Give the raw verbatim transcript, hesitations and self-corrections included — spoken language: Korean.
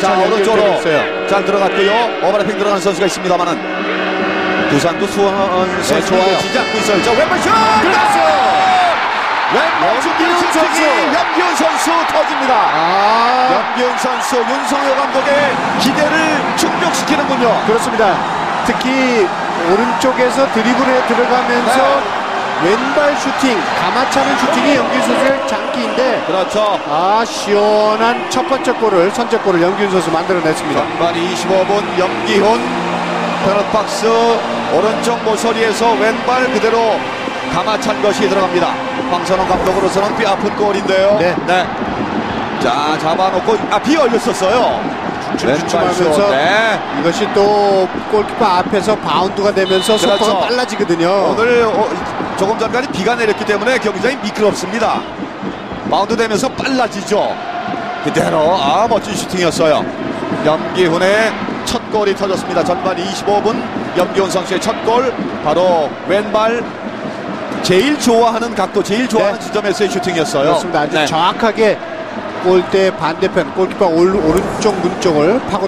자, 오른쪽으로 있어요. 잘 들어갔고요. 오버래핑 들어간 선수가 있습니다만은 두산도 수원 선수 좋아요. 지지 않고 있어요. 자, 왼발 슛! 그렇죠. 왼발 슈팅 선수 염기훈 선수 터집니다. 아, 염기훈 선수 윤성효 감독의 기대를 충족시키는군요. 그렇습니다. 특히 오른쪽에서 드리블에 들어가면서 네. 왼발 슈팅, 가마차는 슈팅이 염기훈 선수의 장기인데, 그렇죠. 아, 시원한 첫 번째 골을, 선제골을 염기훈 선수 만들어냈습니다. 전반 이십오 분 염기훈 페널박스 오른쪽 모서리에서 왼발 그대로 감아찬 것이 들어갑니다. 황선홍 감독으로서는 뼈 아픈 골인데요. 네. 네. 자, 잡아놓고 아, 비 올렸었어요. 주춤하면서 네. 이것이 또 골키퍼 앞에서 바운드가 되면서 속도가 그렇죠. 빨라지거든요. 오늘 어, 조금 전까지 비가 내렸기 때문에 경기장이 미끄럽습니다. 바운드 되면서 빨라지죠. 그대로 아 멋진 슈팅이었어요. 염기훈의 첫 골이 터졌습니다. 전반 이십오 분 염기훈 선수의 첫 골, 바로 왼발 제일 좋아하는 각도, 제일 좋아하는 네. 지점에서의 슈팅이었어요. 그렇습니다. 아주 네. 정확하게 골대 반대편 골키퍼 올, 오른쪽 문 쪽을 파고